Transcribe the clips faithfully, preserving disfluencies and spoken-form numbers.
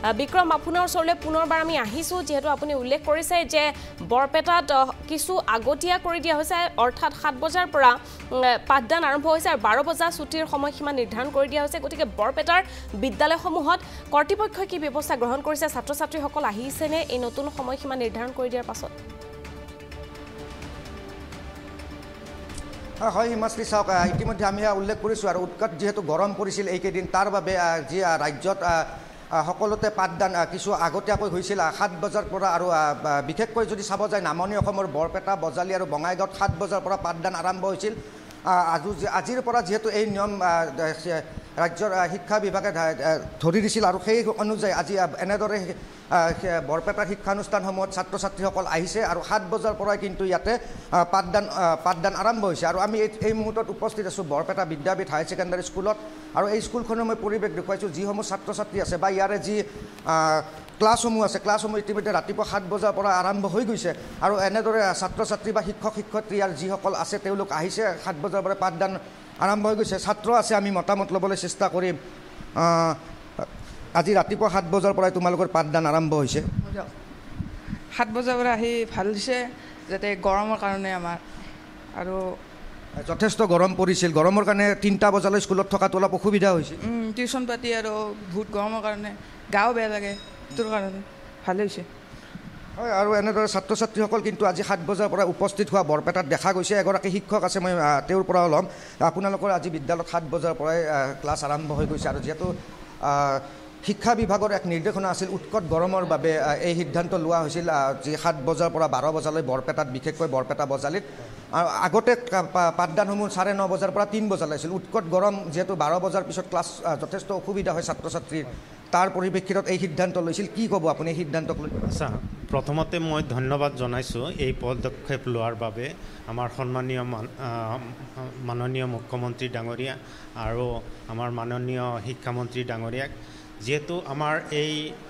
বিক্ৰম আপোনাৰ ওচৰলৈ পুনৰবাৰ আমি আহিছোঁ যেহেতু আপুনি উল্লেখ কৰিছে যে বৰপেটাত কিছু আগতীয়া কৰি দিয়া হৈছে অৰ্থাৎ সাত বজাৰ পৰা পাঠদান আৰম্ভ হৈছে আৰু বাৰ বজা ছুটিৰ সময়সীমা নিৰ্ধাৰণ কৰি দিয়া হৈছে গতিকে বৰপেটাৰ বিদ্যালয়সমূহত কৰ্তৃপক্ষই কি ব্যৱস্থা গ্ৰহণ কৰিছে ছাত্ৰ ছাত্ৰীসকল আহিছেনে এই নতুন সময়সীমা নিৰ্ধাৰণ কৰি দিয়াৰ পাছত হয় হিমাশ্ৰী চাওক ইতিমধ্যে আমি উল্লেখ কৰিছোঁ আৰু উৎকট যিহেতু গৰম পৰিছিল এইকেইদিন তাৰ বাবে যি ৰাজ্যত সকলোতে পাঠদান কিছু আগতীয়াকৈ হৈছিল সাত বজাৰ পৰা আৰু বিশেষকৈ যদি চাব যায় নামনি অসমৰ বৰপেটা বজালী আৰু বঙাইগাঁৱত সাত বজাৰ পৰা পাঠদান আৰম্ভ হৈছিল আজি আজিৰ পৰা যিহেতু এই নিয়ম ৰাজ্যৰ শিক্ষা বিভাগে ধৰি দিছিল আৰু সেই অনুযায়ী আজি এনেদৰে বৰপেটাৰ শিক্ষানুষ্ঠানসমূহত ছাত্ৰ ছাত্ৰীসকল আহিছে আৰু সাত বজাৰ পৰাই কিন্তু ইয়াতে পাঠদান পাঠদান আৰম্ভ হৈছে আৰু আমি এই মুহূৰ্তত উপস্থিত আছোঁ বৰপেটা বিদ্যাপীঠ হায়াৰ ছেকেণ্ডাৰী স্কুলত আৰু এই স্কুলখনৰ মই পৰিৱেশ দেখুৱাইছোঁ যিসমূহ ছাত্ৰ ছাত্ৰী আছে বা ইয়াৰে যি ক্লাছসমূহ আছে ক্লাছসমূহ ইতিমধ্যে ৰাতিপুৱা সাত বজাৰ পৰা আৰম্ভ হৈ গৈছে আৰু এনেদৰে ছাত্ৰ ছাত্ৰী বা শিক্ষক শিক্ষয়িত্ৰী ইয়াৰ যিসকল আছে তেওঁলোক আহিছে সাত বজাৰ পৰা পাঠদান আৰম্ভ হৈ গৈছে ছাত্ৰ আছে আমি মতামত ল'বলৈ চেষ্টা কৰিম আজি ৰাতিপুৱা সাত বজাৰ পৰাই তোমালোকৰ পাঠদান আৰম্ভ হৈছে সাত বজাৰ পৰা আহি ভাল হৈছে যাতে গৰমৰ কাৰণে আমাৰ আৰু যথেষ্ট গৰম পৰিছিল গৰমৰ কাৰণে তিনিটা বজালৈ স্কুলত থকাটো অলপ অসুবিধা হৈছিল টিউশ্যন পাতি আৰু বহুত গৰমৰ কাৰণে গাও বেয়া লাগে তোৰ কাৰণে ভালে হৈছে হয় আৰু এনেদৰে ছাত্ৰ ছাত্ৰীসকল কিন্তু আজি সাত বজাৰ পৰা উপস্থিত হোৱা বৰপেটাত দেখা গৈছে এগৰাকী শিক্ষক আছে মই তেওঁৰ পৰা ল'ম আপোনালোকৰ আজি বিদ্যালয়ত সাত বজাৰ পৰাই ক্লাছ আৰম্ভ হৈ গৈছে আৰু যিহেতু শিক্ষা বিভাগৰ এক নিৰ্দেশনা আছিল উৎকট গৰমৰ বাবে এই সিদ্ধান্ত লোৱা হৈছিল যি সাত বজাৰ পৰা বাৰ বজালৈ বৰপেটাত বিশেষকৈ বৰপেটা বজালীত আৰু আগতে পাঠদানসমূহ চাৰে ন বজাৰ পৰা তিনি বজালৈ আছিল উৎকট গৰম যিহেতু বাৰ বজাৰ পিছত ক্লাছ যথেষ্ট অসুবিধা হয় ছাত্ৰ ছাত্ৰীৰ তাৰ পৰিপ্ৰেক্ষিতত এই সিদ্ধান্ত লৈছিল কি ক'ব আপুনি এই সিদ্ধান্তক লৈ আচ্ছা প্ৰথমতে মই ধন্যবাদ জনাইছোঁ এই পদক্ষেপ লোৱাৰ বাবে আমাৰ সন্মানীয় মাননীয় মুখ্যমন্ত্ৰী ডাঙৰীয়া আৰু আমাৰ মাননীয় শিক্ষামন্ত্ৰী ডাঙৰীয়াক যিহেতু আমাৰ এই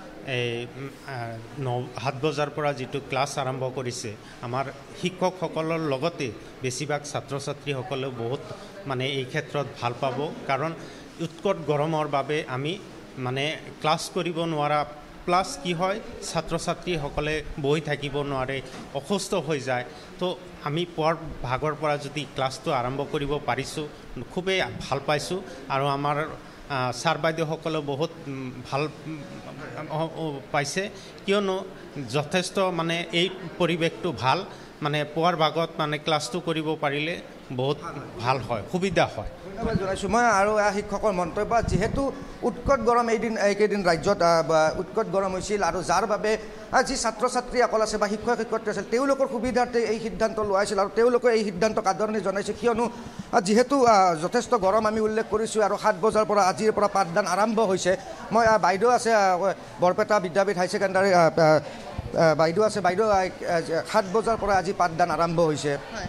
ন সাত বজাৰ পৰা যিটো ক্লাছ আৰম্ভ কৰিছে আমাৰ শিক্ষকসকলৰ লগতে বেছিভাগ ছাত্ৰ ছাত্ৰীসকলেও বহুত মানে এই ক্ষেত্ৰত ভাল পাব কাৰণ উৎকট গৰমৰ বাবে আমি মানে ক্লাছ কৰিব নোৱাৰা প্লাছ কি হয় ছাত্ৰ ছাত্ৰীসকলে বহি থাকিব নোৱাৰে অসুস্থ হৈ যায় তো আমি পুৱাৰ ভাগৰ পৰা যদি ক্লাছটো আৰম্ভ কৰিব পাৰিছোঁ খুবেই ভাল পাইছোঁ আৰু আমাৰ ছাৰ বাইদেউসকলেও বহুত ভাল পাইছে কিয়নো যথেষ্ট মানে এই পৰিৱেশটো ভাল মানে পুৱাৰ ভাগত মানে ক্লাছটো কৰিব পাৰিলে বহুত ভাল হয় সুবিধা হয় ধন্যবাদ জনাইছোঁ মই আৰু শিক্ষকৰ মন্তব্য যিহেতু উৎকট গৰম এইদিন এইকেইদিন ৰাজ্যত উৎকট গৰম হৈছিল আৰু যাৰ বাবে যি ছাত্ৰ ছাত্ৰীসকল আছে বা শিক্ষক শিক্ষয়িত্ৰী আছিল তেওঁলোকৰ সুবিধাৰ্থে এই সিদ্ধান্ত লোৱা হৈছিল আৰু তেওঁলোকে এই সিদ্ধান্তক আদৰণি জনাইছে কিয়নো যিহেতু যথেষ্ট গৰম আমি উল্লেখ কৰিছোঁ আৰু সাত বজাৰ পৰা আজিৰ পৰা পাঠদান আৰম্ভ হৈছে মই বাইদেউ আছে বৰপেটা বিদ্যাপীঠ হাই ছেকেণ্ডাৰী বাইদেউ আছে বাইদেউ সাত বজাৰ পৰা আজি পাঠদান আৰম্ভ হৈছে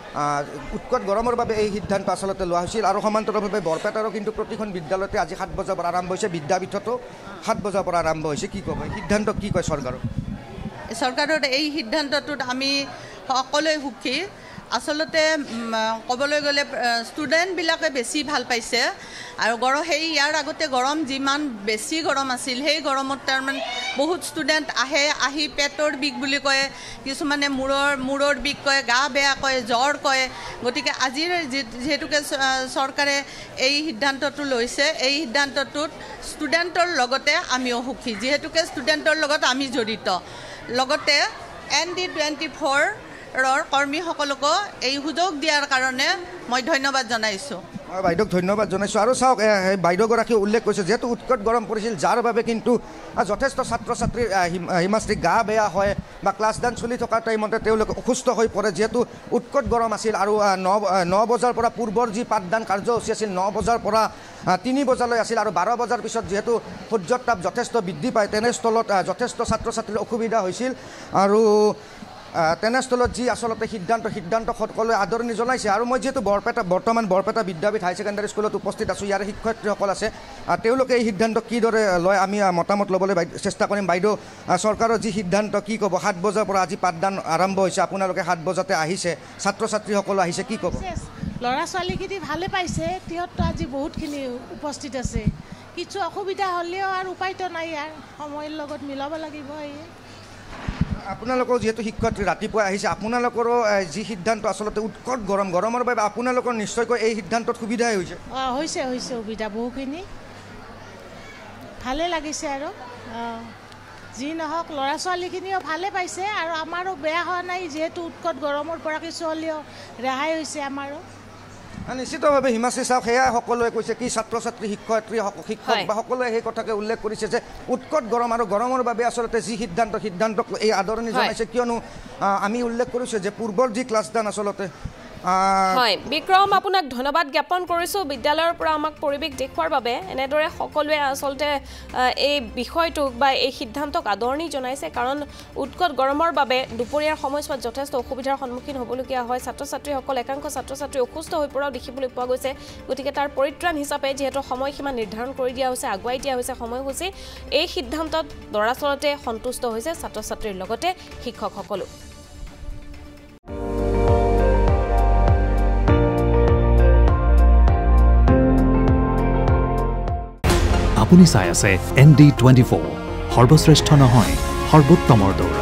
উৎকট গৰমৰ বাবে এই সিদ্ধান্ত আচলতে লোৱা হৈছিল আৰু সমান্তৰালভাৱে বৰপেটাৰো কিন্তু প্ৰতিখন বিদ্যালয়তে আজি সাত বজাৰ পৰা আৰম্ভ হৈছে বিদ্যাপীঠতো সাত বজাৰ পৰা আৰম্ভ হৈছে কি ক'ব সিদ্ধান্ত কি কয় চৰকাৰৰ চৰকাৰৰ এই সিদ্ধান্তটোত আমি সকলোৱে সুখী আচলতে ক'বলৈ গ'লে ষ্টুডেণ্টবিলাকে বেছি ভাল পাইছে আৰু গৰম সেই ইয়াৰ আগতে গৰম যিমান বেছি গৰম আছিল সেই গৰমত তাৰমানে বহুত ষ্টুডেণ্ট আহে আহি পেটৰ বিষ বুলি কয় কিছুমানে মূৰৰ মূৰৰ বিষ কয় গা বেয়া কয় জ্বৰ কয় গতিকে আজিৰ যিহেতুকে চৰকাৰে এই সিদ্ধান্তটো লৈছে এই সিদ্ধান্তটোত ষ্টুডেণ্টৰ লগতে আমিও সুখী যিহেতুকে ষ্টুডেণ্টৰ লগত আমি জড়িত লগতে এন ডি টুৱেণ্টি ফ'ৰ ৰৰ কৰ্মীসকলকো এই সুযোগ দিয়াৰ কাৰণে মই ধন্যবাদ জনাইছোঁ মই বাইদেউক ধন্যবাদ জনাইছোঁ আৰু চাওক বাইদেউগৰাকীয়ে উল্লেখ কৰিছে যিহেতু উৎকট গৰম পৰিছিল যাৰ বাবে কিন্তু যথেষ্ট ছাত্ৰ ছাত্ৰীৰ হিমাশ্ৰী গা বেয়া হয় বা ক্লাছদান চলি থকা টাইমতে তেওঁলোকে অসুস্থ হৈ পৰে যিহেতু উৎকট গৰম আছিল আৰু ন ন বজাৰ পৰা পূৰ্বৰ যি পাঠদান কাৰ্যসূচী আছিল ন বজাৰ পৰা তিনি বজালৈ আছিল আৰু বাৰ বজাৰ পিছত যিহেতু সূৰ্যৰ তাপ যথেষ্ট বৃদ্ধি পায় তেনেস্থলত যথেষ্ট ছাত্ৰ ছাত্ৰীৰ অসুবিধা হৈছিল আৰু তেনেস্থলত যি আচলতে সিদ্ধান্ত সিদ্ধান্ত সকলোৱে আদৰণি জনাইছে আৰু মই যিহেতু বৰপেটা বৰ্তমান বৰপেটা বিদ্যাপীঠ হাই ছেকেণ্ডাৰী স্কুলত উপস্থিত আছোঁ ইয়াৰ শিক্ষয়িত্ৰীসকল আছে তেওঁলোকে এই সিদ্ধান্ত কিদৰে লয় আমি মতামত ল'বলৈ চেষ্টা কৰিম বাইদেউ চৰকাৰৰ যি সিদ্ধান্ত কি ক'ব সাত বজাৰ পৰা আজি পাঠদান আৰম্ভ হৈছে আপোনালোকে সাত বজাতে আহিছে ছাত্ৰ ছাত্ৰীসকল আহিছে কি ক'ব ল'ৰা ছোৱালীখিনি ভালে পাইছে সিহঁততো আজি বহুতখিনি উপস্থিত আছে কিছু অসুবিধা হ'লেও আৰু উপায়তো নাই আৰু সময়ৰ লগত মিলাব লাগিব এই আপোনালোকৰ যেহেতু শিক্ষার্থী ৰাতিপুৱা আহিছে আপোনালোকৰ যি সিদ্ধান্ত আসলতে উৎকট গৰম গৰমৰ বাবে আপোনালোকৰ নিশ্চয়কৈ এই সিদ্ধান্তত সুবিধাই হৈছে অঁ হৈছে হৈছে সুবিধা বহুখিনি ভালে লাগিছে আৰু যি নহওক ল'ৰা ছোৱালীখিনিও ভালে পাইছে আৰু আমাৰো বেয়া হোৱা নাই যেহেতু উৎকট গৰমৰ পৰা কিছু হ'লেও ৰেহাই হৈছে আমাৰো নিশ্চিতভাৱে হিমাশ্ৰী চাওক সেয়া সকলোৱে কৈছে কি ছাত্ৰ ছাত্ৰী শিক্ষয়িত্ৰী শিক্ষক বা সকলোৱে সেই কথাকে উল্লেখ কৰিছে যে উৎকট গৰম আৰু গৰমৰ বাবে আচলতে যি সিদ্ধান্ত সিদ্ধান্তক এই আদৰণি জনাইছে কিয়নো আমি উল্লেখ কৰিছোঁ যে পূৰ্বৰ যি ক্লাছদান আচলতে হয় বিক্ৰম আপোনাক ধন্যবাদ জ্ঞাপন কৰিছোঁ বিদ্যালয়ৰ পৰা আমাক পৰিৱেশ দেখুৱাৰ বাবে এনেদৰে সকলোৱে আচলতে এই বিষয়টোক বা এই সিদ্ধান্তক আদৰণি জনাইছে কাৰণ উৎকট গৰমৰ বাবে দুপৰীয়াৰ সময়ছোৱাত যথেষ্ট অসুবিধাৰ সন্মুখীন হ'বলগীয়া হয় ছাত্ৰ ছাত্ৰীসকল একাংশ ছাত্ৰ ছাত্ৰী অসুস্থ হৈ পৰাও দেখিবলৈ পোৱা গৈছে গতিকে তাৰ পৰিত্ৰাণ হিচাপে যিহেতু সময়সীমা নিৰ্ধাৰণ কৰি দিয়া হৈছে আগুৱাই দিয়া হৈছে সময়সূচী এই সিদ্ধান্তত দৰাচলতে সন্তুষ্ট হৈছে ছাত্ৰ ছাত্ৰীৰ লগতে শিক্ষকসকলো আপুনি চাই আছে এন ডি টুৱেণ্টি ফ'ৰ সৰ্বশ্ৰেষ্ঠ নহয় সৰ্বোত্তমৰ দৌৰ